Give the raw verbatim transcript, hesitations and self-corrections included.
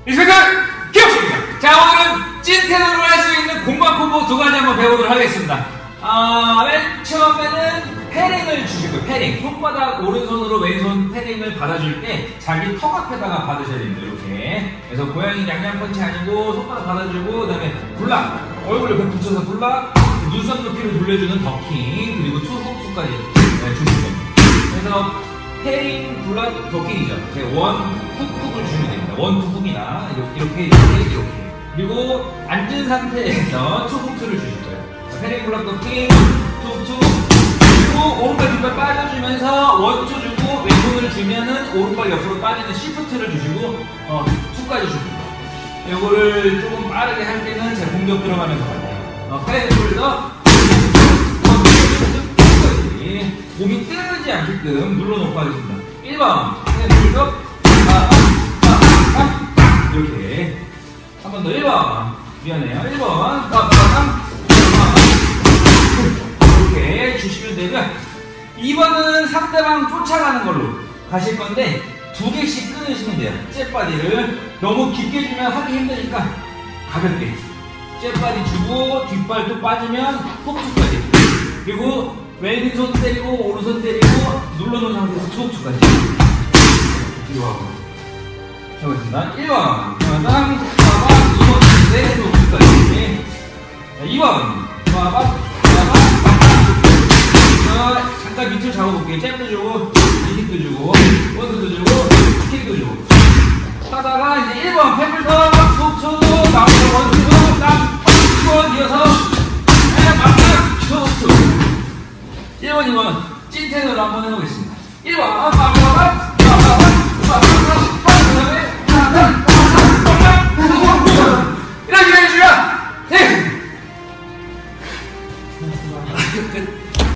인스펙터 기업입니다. 자, 오늘은 찐텐으로 할 수 있는 공방 콤보 두 가지 한번 배워보도록 하겠습니다. 아, 맨 처음에는 패링을 주실 거예요. 패링. 손바닥 오른손으로 왼손 패링을 받아줄 때 자기 턱 앞에다가 받으셔야 됩니다. 이렇게. 그래서 고양이 양양펀치 아니고 손바닥 받아주고, 그 다음에 블락. 얼굴 옆에 붙여서 블락. 눈썹 높이를 돌려주는 더킹. 그리고 투훅투까지 네, 주실 겁니다. 그래서 패링, 블락, 더킹이죠. 제가 원, 훅, 훅을 주면 됩니다. 원, 투, 훅이나 이렇게, 이렇게, 이렇게. 그리고 앉은 상태에서 투, 훅, 투를 주실 거예요. 패링, 블락, 더킹, 투, 투. 그리고 오른발, 뒷발 빠져주면서 원, 투 주고 왼손을 주면은 오른발 옆으로 빠지는 시프트를 주시고 어, 투까지 줍니다. 이거를 조금 빠르게 할 때는 제 공격 들어가면서 갈게요. 어, 패링을 더 몸이 뜨지 않게끔 눌러놓고 하겠습니다. 일 번 패링을 더 이렇게 한 번 더 일 번 미안해요. 일 번 이렇게 주시면 되고요. 이 번은 상대방 쫓아가는 걸로 가실 건데 두 개씩 끊으시면 돼요. 잽바디를 너무 깊게 주면 하기 힘드니까 가볍게 잽바디 주고 뒷발도 빠지면 훅투까지, 그리고 왼손 때리고 오른손 때리고 눌러놓은 상태에서 훅투까지 뒤로 하고 해보겠습니다. 일 번 빠방 빠방, 이 번 때리고 훅투까지. 이 번 빠방 빠방. 잠깐 밑을 잡아볼게요. 잽도 주고 킥도 주고 원투도 주고 킥도 주고 하다가 이제 일 번 패블더 툭툭 나오고 원투 딱 이 번 이어서 막딱 툭툭. 일 번 이 번 찐텐으로 한번 해보겠습니다. 일 번 빠바바바 이렇게 해주면 네. 끝.